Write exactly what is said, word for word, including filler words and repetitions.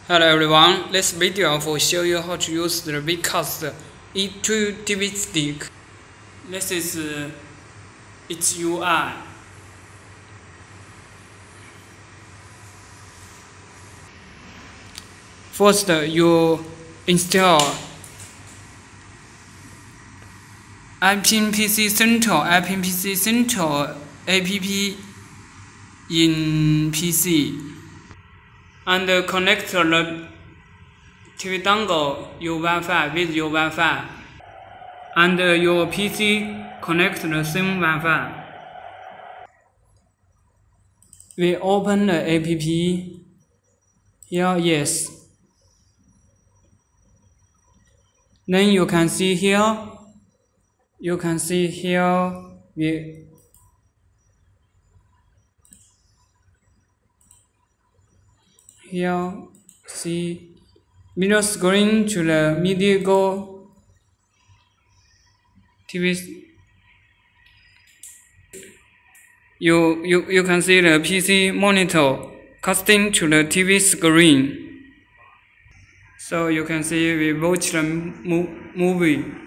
Hello everyone, this video will show you how to use the Wecast E two T V stick. This is uh, its U I. First, you install I P P C Central I P P C Central app in P C and connect the T V dongle your Wi-Fi with your Wi-Fi, and your P C connect the same Wi-Fi. We open the app. Here, yes. Then you can see here. You can see here. We Here, see middle screen to the middle T V. You, you, you can see the P C monitor casting to the T V screen. So you can see we watch the mo movie.